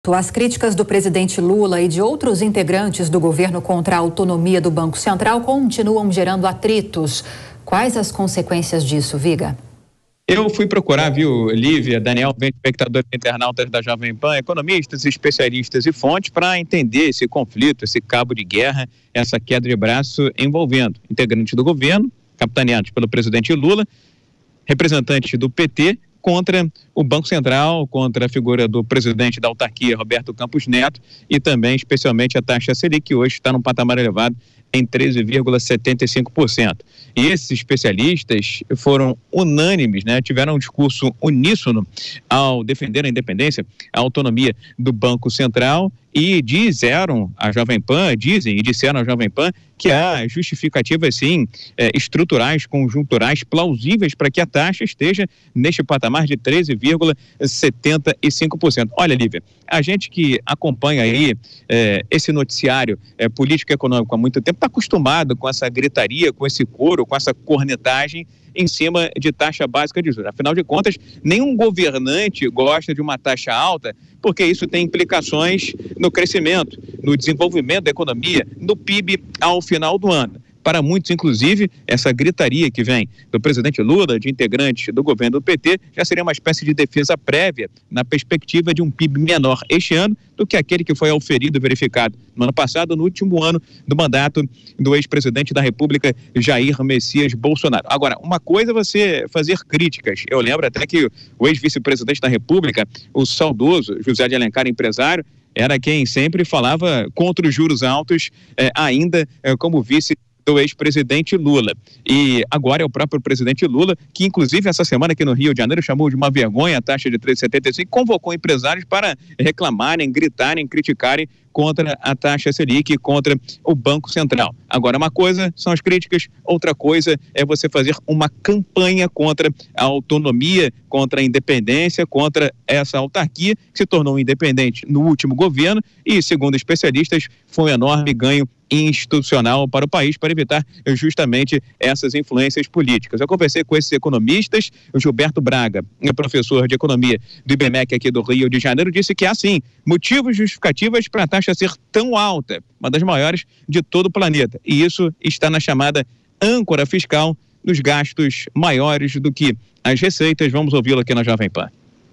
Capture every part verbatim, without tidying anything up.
As críticas do presidente Lula e de outros integrantes do governo contra a autonomia do Banco Central continuam gerando atritos. Quais as consequências disso, Viga? Eu fui procurar, viu, Lívia, Daniel, espectadores e internautas da Jovem Pan, economistas, especialistas e fontes para entender esse conflito, esse cabo de guerra, essa queda de braço envolvendo integrantes do governo, capitaneados pelo presidente Lula, representantes do P T, contra o Banco Central, contra a figura do presidente da autarquia, Roberto Campos Neto, e também, especialmente, a taxa Selic, que hoje está num patamar elevado em treze vírgula setenta e cinco por cento. E esses especialistas foram unânimes, né? Tiveram um discurso uníssono ao defender a independência, a autonomia do Banco Central e disseram à Jovem Pan, dizem e disseram à Jovem Pan que há justificativas, sim, eh, estruturais, conjunturais, plausíveis para que a taxa esteja neste patamar de treze vírgula setenta e cinco por cento. Olha, Lívia, a gente que acompanha aí eh, esse noticiário eh, político e econômico há muito tempo está acostumado com essa gritaria, com esse coro, com essa cornetagem em cima de taxa básica de juros. Afinal de contas, nenhum governante gosta de uma taxa alta, porque isso tem implicações no crescimento, no desenvolvimento da economia, no P I B ao final do ano. Para muitos, inclusive, essa gritaria que vem do presidente Lula, de integrantes do governo do P T, já seria uma espécie de defesa prévia na perspectiva de um P I B menor este ano do que aquele que foi auferido e verificado no ano passado, no último ano do mandato do ex-presidente da República, Jair Messias Bolsonaro. Agora, uma coisa é você fazer críticas. Eu lembro até que o ex-vice-presidente da República, o saudoso José de Alencar, empresário, era quem sempre falava contra os juros altos, eh, ainda eh, como vice do ex-presidente Lula. E agora é o próprio presidente Lula, que inclusive essa semana aqui no Rio de Janeiro chamou de uma vergonha a taxa de três vírgula setenta e cinco, convocou empresários para reclamarem, gritarem, criticarem contra a taxa Selic, contra o Banco Central. Agora, uma coisa são as críticas, outra coisa é você fazer uma campanha contra a autonomia, contra a independência, contra essa autarquia que se tornou independente no último governo e, segundo especialistas, foi um enorme ganho institucional para o país, para evitar justamente essas influências políticas. Eu conversei com esses economistas, o Gilberto Braga, professor de economia do I B M E C aqui do Rio de Janeiro, disse que há sim motivos justificativos para a taxa ser tão alta, uma das maiores de todo o planeta, e isso está na chamada âncora fiscal dos gastos maiores do que as receitas. Vamos ouvi-lo aqui na Jovem Pan.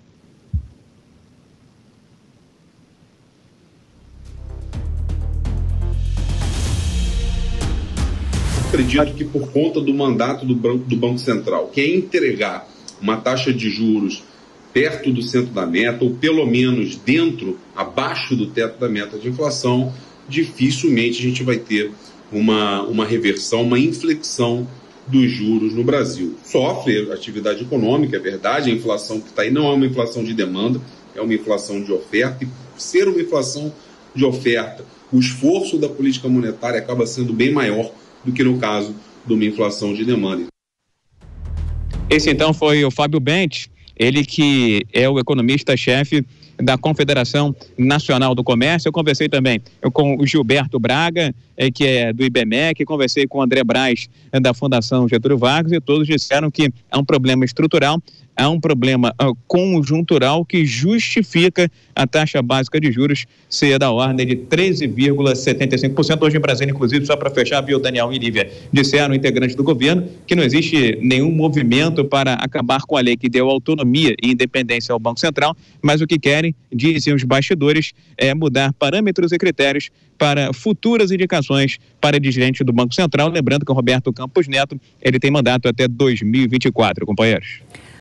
Acredito que por conta do mandato do Banco, do Banco Central, que é entregar uma taxa de juros perto do centro da meta, ou pelo menos dentro, abaixo do teto da meta de inflação, dificilmente a gente vai ter uma, uma reversão, uma inflexão dos juros no Brasil. Sofre a atividade econômica, é verdade, a inflação que está aí não é uma inflação de demanda, é uma inflação de oferta, e ser uma inflação de oferta, o esforço da política monetária acaba sendo bem maior do que no caso de uma inflação de demanda. Esse então foi o Fábio Bentes, ele que é o economista-chefe da Confederação Nacional do Comércio. Eu conversei também com o Gilberto Braga, que é do I B M E C, conversei com o André Braz, da Fundação Getúlio Vargas, e todos disseram que há um problema estrutural, há um problema uh, conjuntural que justifica a taxa básica de juros ser da ordem de treze vírgula setenta e cinco por cento. Hoje em Brasília, inclusive, só para fechar, viu, Daniel e Lívia, disseram integrantes do governo que não existe nenhum movimento para acabar com a lei que deu autonomia e independência ao Banco Central, mas o que querem, dizem os bastidores, é mudar parâmetros e critérios para futuras indicações para dirigente do Banco Central. Lembrando que o Roberto Campos Neto, ele tem mandato até dois mil e vinte e quatro, companheiros.